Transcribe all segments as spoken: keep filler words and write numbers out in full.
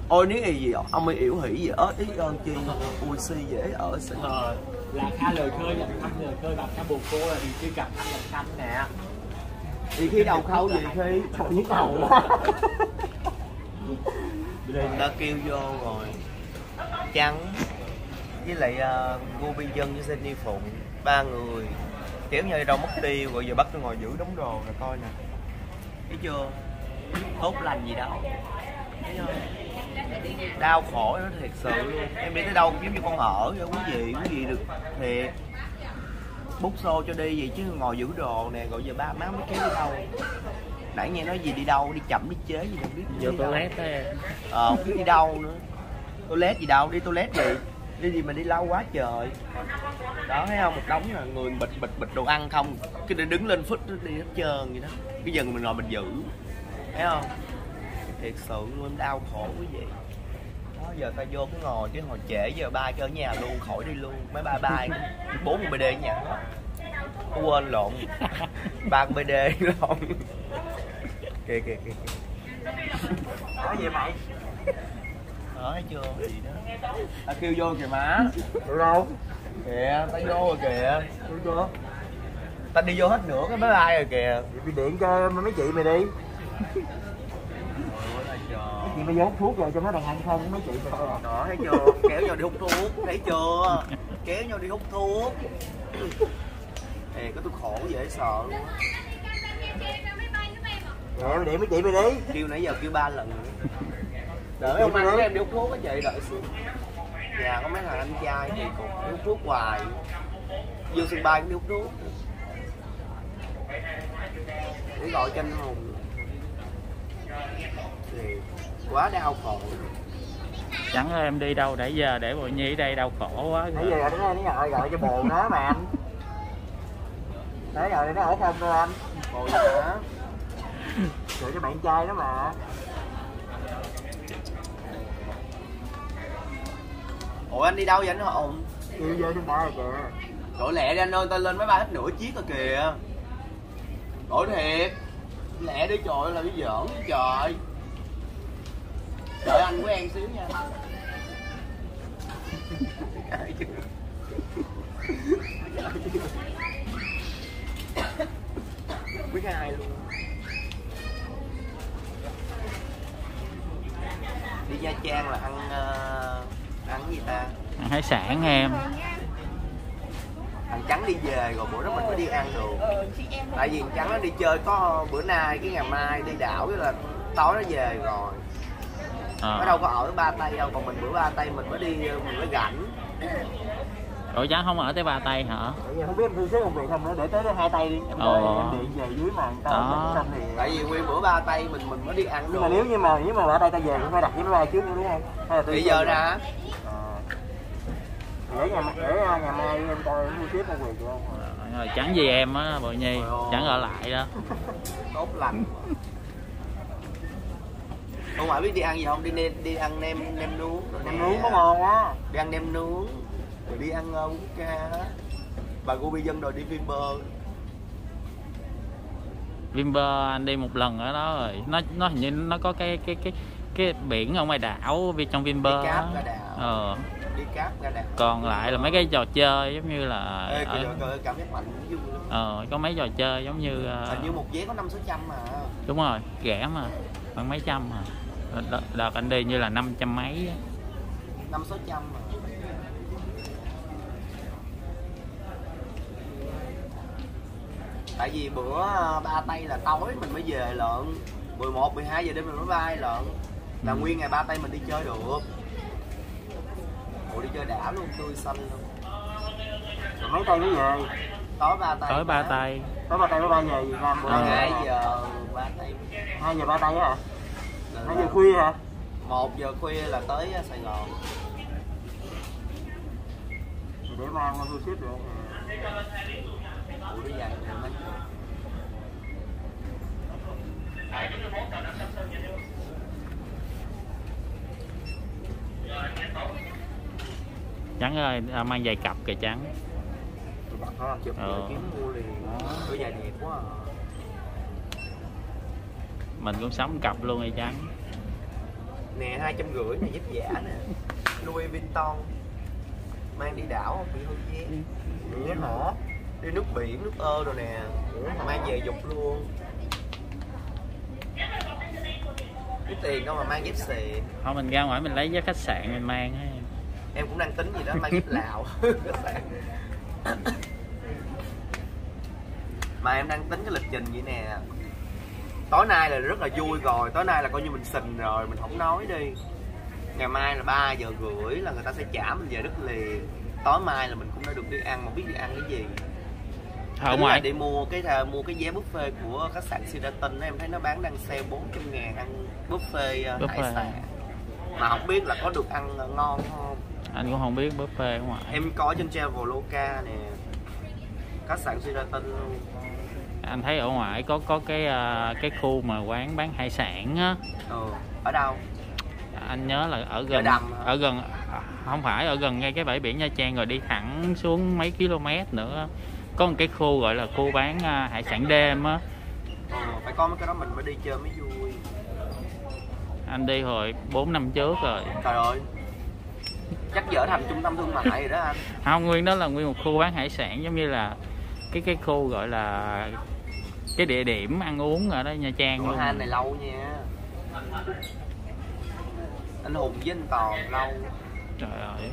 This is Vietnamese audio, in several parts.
Ôi nếu gì vậy? Ông ấy yểu hỉ gì ớt ý ơn chi ui si dễ ở xinh. Ờ, là Kha lời khơi là thăm lời khơi gặp Kha bồ cô là thì chưa gặp anh Ngọc Khanh nè. Thì khi đầu khâu gì khi Thôi nhức đầu quá. đã kêu vô rồi Trắng với lại uh, Ngô Biên Dân với Jenny Phụng ba người kéo nhau đâu mất tiêu rồi giờ bắt nó ngồi giữ đống đồ rồi coi nè, thấy chưa, tốt lành gì đâu, thấy không? Đau khổ nó thiệt sự luôn, em đi tới đâu cũng giống như con ở vậy, quý vị quý vị được thiệt bút xô cho đi gì chứ ngồi giữ đồ nè, rồi giờ ba má mới kéo đi đâu, nãy nghe nói gì đi đâu đi chậm đi chế gì đâu biết Vô toilet á. ờ không biết đi đâu nữa, toilet gì đâu, đi toilet gì đi gì mà đi lâu quá trời đó, thấy không, một đống là người bịch bịch bịch đồ ăn không, cái đứng lên phút đi hết trơn vậy đó, cái giờ mình ngồi mình giữ, thấy không, thiệt sự luôn, đau khổ quý vị đó. Giờ ta vô cái ngồi cái hồi trễ giờ ba cho ở nhà luôn, khỏi đi luôn, mấy ba ba bốn con bê đê ở nhà đó, quên lộn ba con bê đê lộn kìa kìa kìa nói gì mày đó, thấy chưa gì đó, ta kêu vô kìa má, được đâu kìa, ta vô rồi kìa, được chưa, ta đi vô hết nửa cái máy bay rồi kìa, đi điện cho mấy chị mày đi. Chị mày vô hút thuốc rồi cho nó đàn anh không mấy chị mày coi à. Đó thấy chưa, kéo nhau đi hút thuốc, thấy chưa, kéo nhau đi hút thuốc, ê có tôi khổ dễ sợ luôn á. Rồi mày điện mấy chị mày đi. Kêu nãy giờ kêu ba lần rồi. Đợi ông ăn em đi hút thuốc á chị, đợi xíu. Nhà có mấy thằng anh trai thì cũng đi hút thuốc hoài. Vô sân bay cũng đi hút thuốc. Để gọi cho anh Hùng. Thì quá đau khổ. Chẳng ơi em đi đâu để giờ để Bội Nhi ở đây đau khổ quá. Nãy giờ nó nó gọi gọi cho bồ nó mà anh. Nãy giờ nó ở không đâu anh. Bồ hả? Gọi cho bạn trai đó mà. Ủa anh đi đâu vậy anh Hùng? Kêu vô sân bay rồi kìa. Đổi lẹ đi anh ơi, ta lên máy bay hết nửa chiếc rồi kìa. Đổi thiệt. Lẹ đi trời ơi, là cái giỡn chứ trời. Đợi anh của em xíu nha. Biết ai luôn. Đi Nha Trang là ăn uh, ăn cái gì ta? Ăn hải sản em. Thằng Trắng đi về rồi bữa đó mình mới đi ăn được. Tại vì thằng Trắng nó đi chơi có bữa nay cái ngày mai đi đảo với là tối nó về rồi. À. Nó đâu có ở Ba Tây đâu, còn mình bữa Ba Tây mình mới đi mình mới rảnh. Ủa Trắng không ở tới Ba Tây hả? Không biết em thu xếp công việc không nữa, để tới hai tay đi. Em Ồ. Em điện về dưới mà người ta không thì. Tại vì nguyên bữa Ba Tây mình mình mới đi ăn. Nhưng mà nếu như mà nếu mà Ba Tây ta về cũng phải đặt với máy bay trước nữa đúng không? Hay là bây giờ ra. Để nhà để nhà mai em coi thu xếp công việc được không? Rồi Trắng gì em á Bội Nhi, Trắng ở lại đó. Tốt lành. Ông ngoại biết đi ăn gì không? Đi nem, đi ăn nem nem nướng. Nem nướng có ngon quá. Đi ăn nem nướng, rồi đi ăn uh, bún ca. Bà cô Bi Dân rồi đi Vinpearl. Vinpearl anh đi một lần ở đó rồi, nó nó hình như nó có cái cái cái cái biển ở ngoài đảo vì trong Vinpearl. Đi cáp ra đảo. Ờ. Đi cáp ra đảo. Còn lại là mấy cái trò chơi giống như là. Ê, ở... trời, cảm giác mạnh vui lắm. Ờ, có mấy trò chơi giống như. Uh... Hình như một vé có năm sáu trăm mà. Đúng rồi, rẻ mà, khoảng mấy trăm mà. Đợt, đợt anh đi như là năm trăm mấy. Năm sáu trăm mà. Tại vì bữa Ba Tây là tối mình mới về lận, mười một, mười hai giờ đêm mình mới bay lận. Là ừ. Nguyên ngày Ba Tây mình đi chơi được. Ủa đi chơi đã luôn, tươi xanh luôn. Rồi mấy tay mới về? Tối Ba Tây. Tối Ba Tây. Tối Ba Tây mới bay về Việt Nam bữa nay. hai giờ Ba Tây. hai giờ Ba Tây hả? hai giờ khuya hả? một giờ khuya là tới Sài Gòn. Để mang thu xếp được. Ủa đi dài rồi mấy. Trắng ơi, mang giày cặp kìa Trắng. Ờ, chụp ờ. Kiếm mua liền. Đôi giày đẹp quá à. Mình cũng sống cặp luôn rồi Trắng. nè, hai trăm rưỡi này, dép giả nè, Louis Vuitton, mang đi đảo không bị hư vé. Vậy hả? Đi nước biển, nước ơ rồi nè, mang về dục luôn. Cái tiền đâu mà mang dép xịn. Thôi mình ra ngoài mình lấy dép khách sạn mình mang á. Em cũng đang tính gì đó, mang dép Lào. Mà em đang tính cái lịch trình vậy nè. Tối nay là rất là vui rồi, tối nay là coi như mình xình rồi, mình không nói đi. Ngày mai là ba giờ rưỡi là người ta sẽ trả mình về đất liền. Tối mai là mình cũng đã được đi ăn, mà biết đi ăn cái gì. Ở ngoài đi mua cái mua cái vé buffet của khách sạn Sheraton, em thấy nó bán đang sale bốn trăm ngàn ăn buffet, buffet hải sản. Mà không biết là có được ăn ngon không. Anh cũng không biết buffet ở ngoài. Em có trên Traveloka nè, khách sạn Sheraton luôn. Anh thấy ở ngoài có có cái cái khu mà quán bán hải sản á. Ừ, ở đâu? Anh nhớ là ở gần ở, ở gần không phải ở gần ngay cái bãi biển Nha Trang, rồi đi thẳng xuống mấy km nữa có một cái khu gọi là khu bán hải sản đêm á. Ừ, phải có mấy cái đó mình mới đi chơi mới vui. Anh đi hồi bốn năm trước rồi. Trời ơi, chắc giờ thành trung tâm thương mại rồi đó anh. Không, nguyên đó là nguyên một khu bán hải sản, giống như là cái cái khu gọi là cái địa điểm ăn uống ở đó Nha Trang luôn. Luôn. Hai này lâu nha. Anh Hùng với anh Toàn lâu. Trời ơi.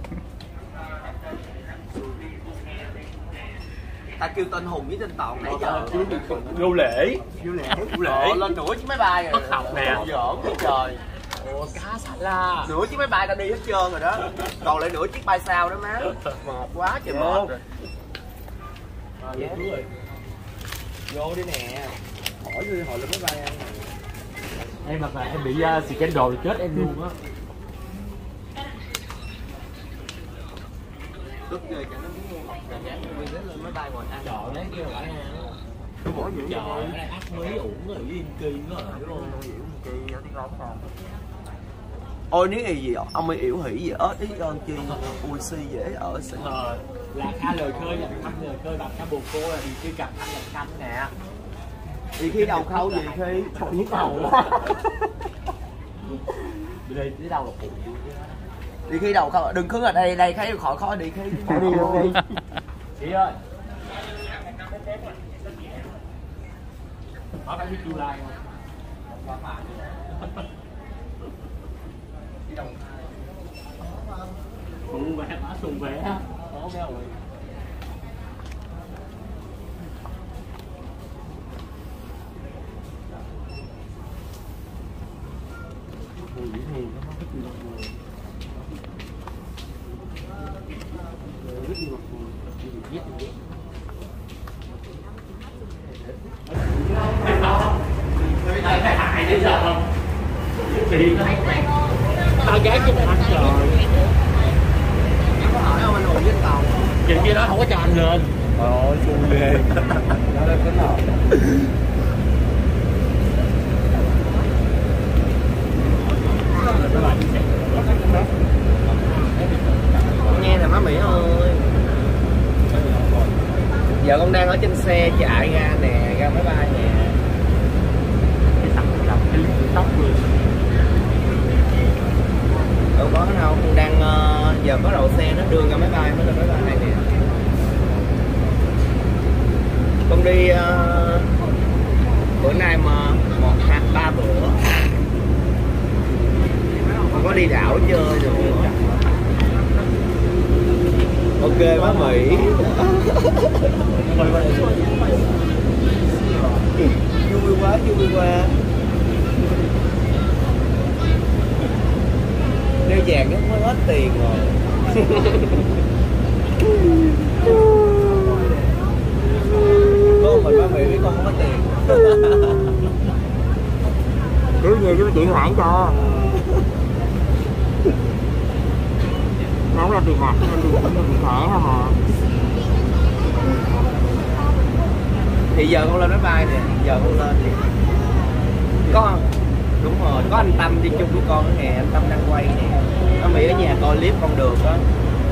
Ta kêu tên Hùng với tên Toàn nãy giờ. Vô lễ. Vô lễ. Vô lễ. Ờ, lên nửa chiếc máy bay rồi. Học nè. Giỡn với trời. Ủa cá sả la. Nửa chiếc máy bay ta đi hết trơn rồi đó. Còn lại nửa chiếc bay sao đó má. Mệt quá trời mệt rồi. Dạ. Vô đi nè. Hỏi đi hỏi lên máy bay ăn. Em mà em bị uh, scandal chết em luôn á. Tức ghê cả nó muốn mua gà rán đi đến lên máy bay ngồi ăn. Trời lấy kêu lại ăn. Tôi bỏ dữ trời ơi, ác mấy uổng rồi với Yên Kỳ đó rồi đúng không? Kỳ ở tiếng lóng không? Ôi nếu gì gì ông ấy yểu hỉ gì ớt ý ơn chi ui si dễ ở xịn. Ờ, là Kha lời khơi là thăm lời khơi bằng Kha bồ cô là đi khi gặp anh là canh nè. Đi khi đầu khâu gì khi Còn nhức đầu. Đi đây tới đâu là phụ. Đi khi đầu khâu đừng cứ ở đây đây thấy khỏi khó đi khi đi luôn đi. Chị ơi. Có cái chú Lai không? Đi đồng Sùng vé, má sùng vé. Có béo rồi. Ui, dĩ nhiên nó có cái gì đâu rồi. Rất nhiều người, giết người. Phải hại đấy giờ không? Tiền tao gái cho mày ăn rồi. có hỏi không anh Hùng với Tàu? Chuyện kia đó không có cho anh lên. Trời ơi, xui ghê. Nó lên tính nào? Nghe nè má Mỹ ơi. Giờ con đang ở trên xe chạy ra nè, ra máy bay nè. Cái sẵn làm cái tóc luôn. Đâu có đâu, con đang uh, giờ có đậu xe nó đưa ra máy bay mới là máy bay này nè. Con đi uh, bữa nay mà một hai ba bữa. Con có đi đảo chơi rồi. Ok má Mỹ. Vui quá, vui quá. Đeo vàng nó mới hết tiền rồi. Con mình má Mỹ biết con không có tiền. Cứ về cho chị Hải cho. Nó là tiền mặt, nó là tiền thẻ hả mà. Thì giờ con lên máy bay nè, giờ con lên thì có đúng rồi, có anh Tâm đi chung với con nữa nè, anh Tâm đang quay nè. Nó Mỹ ở nhà coi clip con được đó.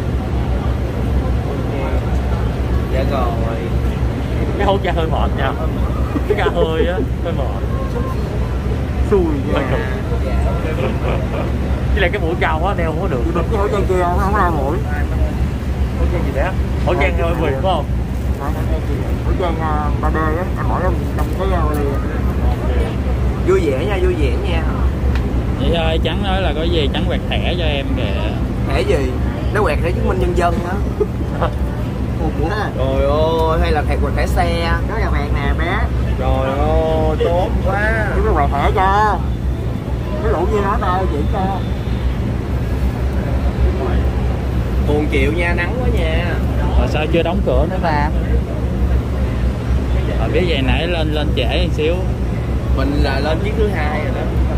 Dạ rồi. Cái hôn cha hơi mệt nha. Cái ca hơi á, hơi mệt. Xui nha. Dạ ok. Với lại cái mũi cao quá đeo không có được. Thì bịt cái khẩu trang kia không, không có đau mũi. Khẩu trang gì đấy? Khẩu trang theo em phải không? Khẩu trang ba D á, anh hỏi trong cái liền. Vui vẻ nha, vui vẻ nha. Vậy thôi, Trắng nói là có gì Trắng quẹt thẻ cho em kìa. Thẻ gì? Nó quẹt thẻ chứng minh nhân dân á. Trời ơi, hay là thẻ quẹt thẻ xe. Đó là vàng nè bé. Trời ơi, tốt quá. Chúng nó quẹt thẻ cho. Cái lũ như nó thôi, chỉ cho. Buồn chịu nha, nắng quá nha. Mà sao chưa đóng cửa nữa ta? Rồi biết vậy nãy lên lên trễ một xíu. Mình là lên chiếc thứ hai rồi đó.